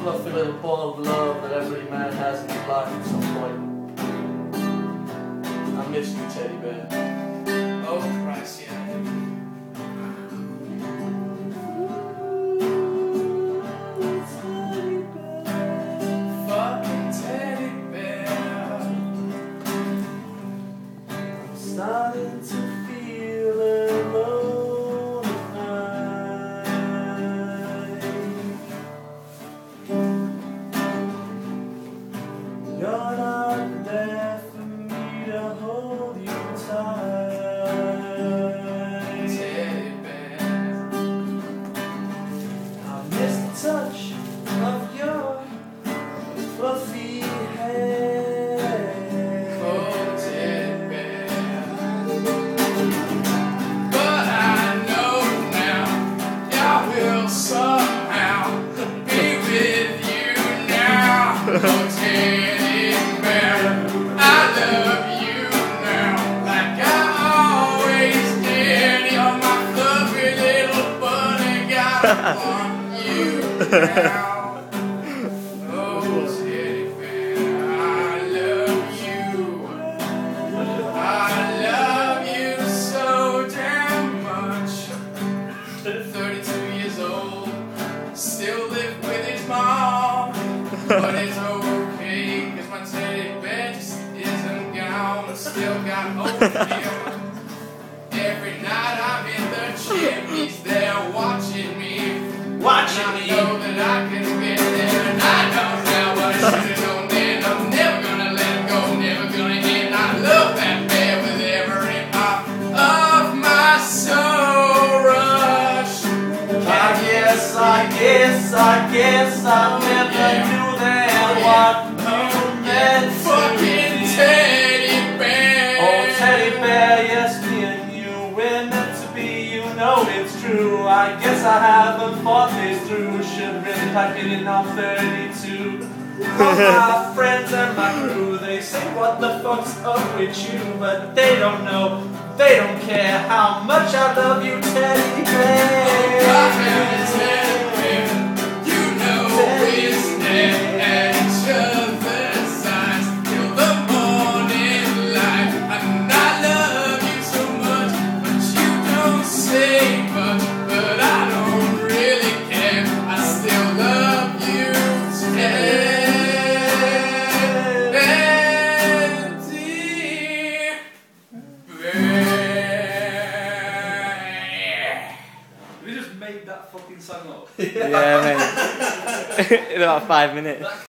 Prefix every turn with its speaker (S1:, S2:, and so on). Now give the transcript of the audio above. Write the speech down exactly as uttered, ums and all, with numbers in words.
S1: fluffy little ball of love that every man has in his life at some point. I miss you, teddy bear.
S2: Oh Christ, yeah. Fucking teddy bear.
S1: I'm starting to feel alone at night. You're not there for me to hold you tight.
S2: Teddy bear.
S1: I miss the touch of your fluffy hair.
S2: Oh teddy bear. But I know now, I will somehow be with you now. Oh teddy bear, I love you now, like I always did. You're my fluffy little bunny, gotta want you now. Oh teddy bear, I love you. I love you so damn much. thirty-two years old, still live with his mom. But it's okay, cause my teddy bear just isn't gone. Still got hope for him. Every night I'm in the chimneys, there watching me.
S1: Watching
S2: And I
S1: me.
S2: know that I can get there, and I know now what I should've known then. I'm never gonna let it go, never gonna end. I love that bear with every part of my soul rush.
S1: I guess, I guess, I guess I never knew then what you meant to
S2: Fucking
S1: me.
S2: teddy bear.
S1: Oh, teddy bear, yes, me and you, we're meant to be, you know it's true. I guess I haven't thought this through, should really type it in on thirty-two. All my friends and my crew, they say what the fuck's up with you, but they don't know, they don't care how much I love you, teddy bear.
S2: I have a teddy bear. You know it's dead at each other's sides till the morning light. And I love you so much, but you don't say much. But I don't really care. I still love you, teddy bear.
S3: We just made that fucking song up.
S4: Yeah, mate. In about five minutes.